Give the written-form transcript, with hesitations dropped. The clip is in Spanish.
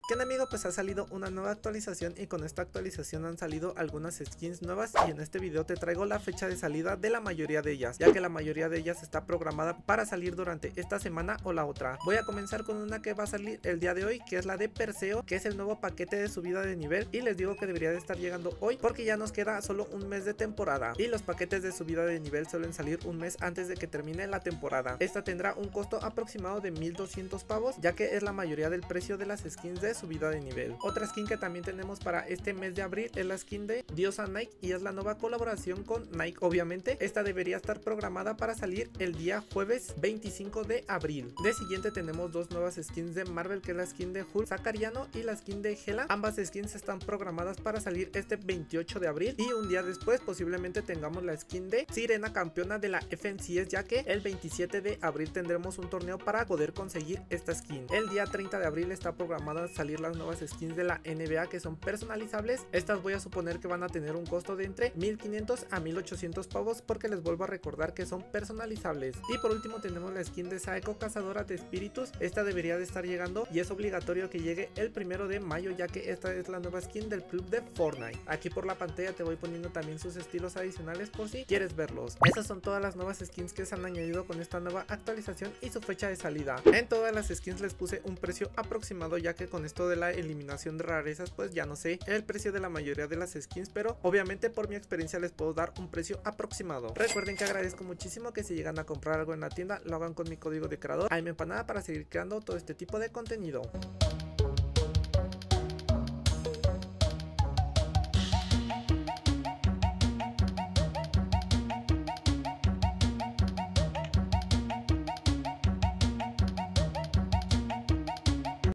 ¿Qué onda, amigo? Pues ha salido una nueva actualización y con esta actualización han salido algunas skins nuevas y en este video te traigo la fecha de salida de la mayoría de ellas, ya que la mayoría de ellas está programada para salir durante esta semana o la otra. Voy a comenzar con una que va a salir el día de hoy, que es la de Perseo, que es el nuevo paquete de subida de nivel, y les digo que debería de estar llegando hoy porque ya nos queda solo un mes de temporada y los paquetes de subida de nivel suelen salir un mes antes de que termine la temporada. Esta tendrá un costo aproximado de 1200 pavos, ya que es la mayoría del precio de las skins de subida de nivel. Otra skin que también tenemos para este mes de abril es la skin de Diosa Nike y es la nueva colaboración con Nike. Obviamente esta debería estar programada para salir el día jueves 25 de abril. De siguiente tenemos dos nuevas skins de Marvel, que es la skin de Hulk Sacariano y la skin de Hela. Ambas skins están programadas para salir este 28 de abril y un día después posiblemente tengamos la skin de Sirena, campeona de la FNCS, ya que el 27 de abril tendremos un torneo para poder conseguir esta skin. El día 30 de abril está programada a salir las nuevas skins de la NBA, que son personalizables. Estas voy a suponer que van a tener un costo de entre 1500 a 1800 pavos, porque les vuelvo a recordar que son personalizables. Y por último tenemos la skin de Saeko, cazadora de espíritus. Esta debería de estar llegando y es obligatorio que llegue el 1 de mayo, ya que esta es la nueva skin del club de Fortnite. Aquí por la pantalla te voy poniendo también sus estilos adicionales por si quieres verlos. Estas son todas las nuevas skins que se han añadido con esta nueva actualización y su fecha de salida. En todas las skins les puse un precio aproximado, ya que con esto de la eliminación de rarezas pues ya no sé el precio de la mayoría de las skins, pero obviamente por mi experiencia les puedo dar un precio aproximado. Recuerden que agradezco muchísimo que si llegan a comprar algo en la tienda lo hagan con mi código de creador, AIMEMPANADA, para seguir creando todo este tipo de contenido.